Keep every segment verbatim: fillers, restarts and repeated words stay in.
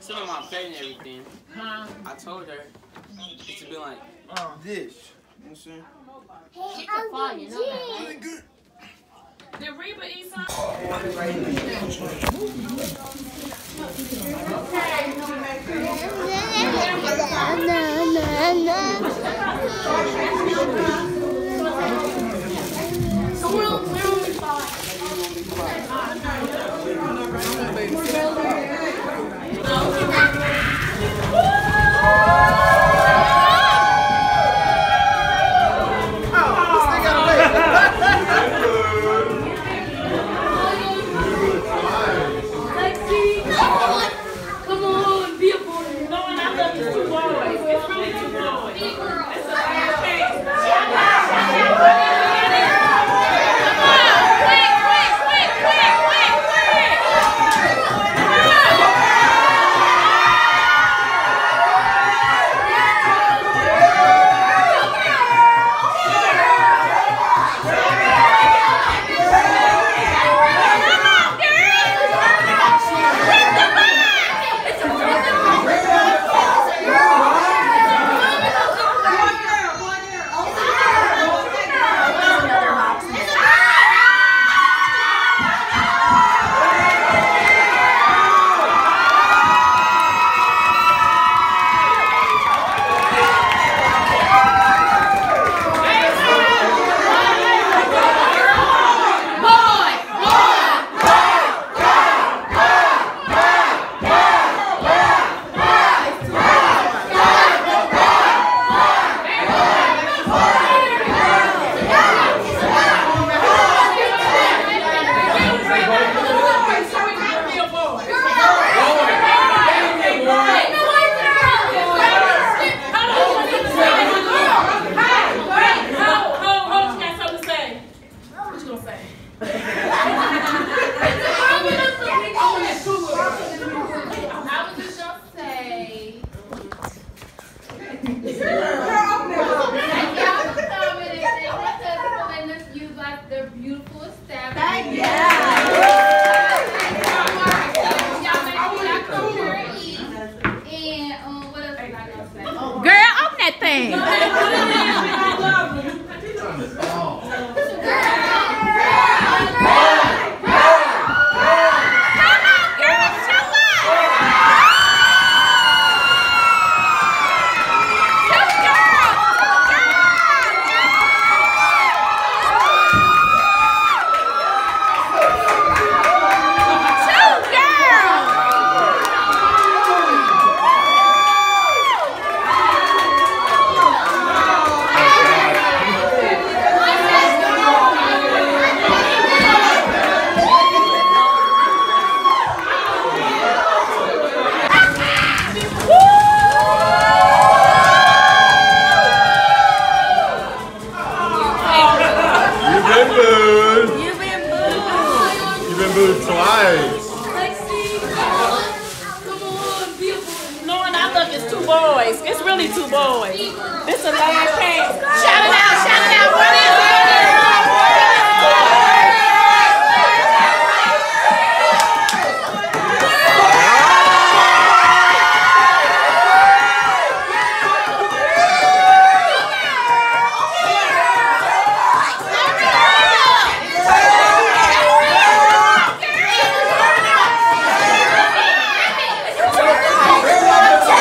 sit on my bed and everything. Huh? I told her it should be like uh, this. You know what I'm saying? Hey, I'm good. Did Reba eat something?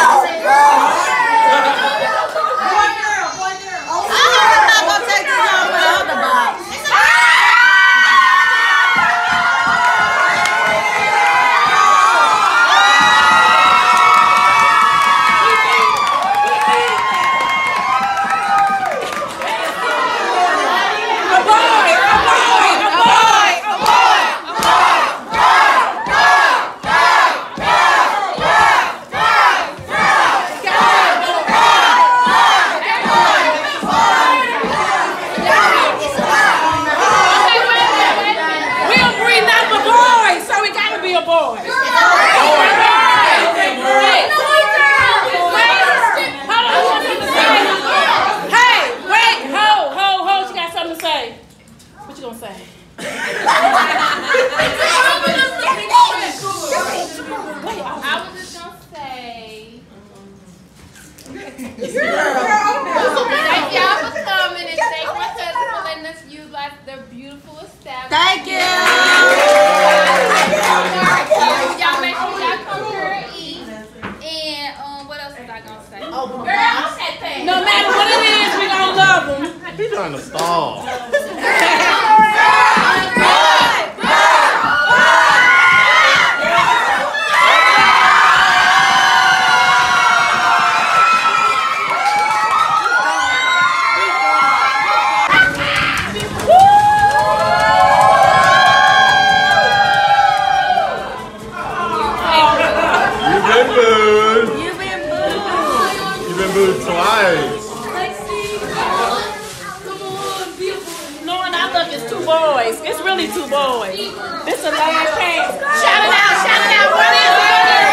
I'm not gonna take this home. Thank y'all for coming and thank my cousin for letting us use like the beautiful establishment. Thank you. Y'all make sure y'all come here and eat. And um, what else was I gonna say? Girl, what's that thing? No matter what it is, we gonna love them. He's trying to stall. Twice. Knowing I look, it's two boys. It's really two boys. This is a last chance. Shout it out, shout it out. What is it?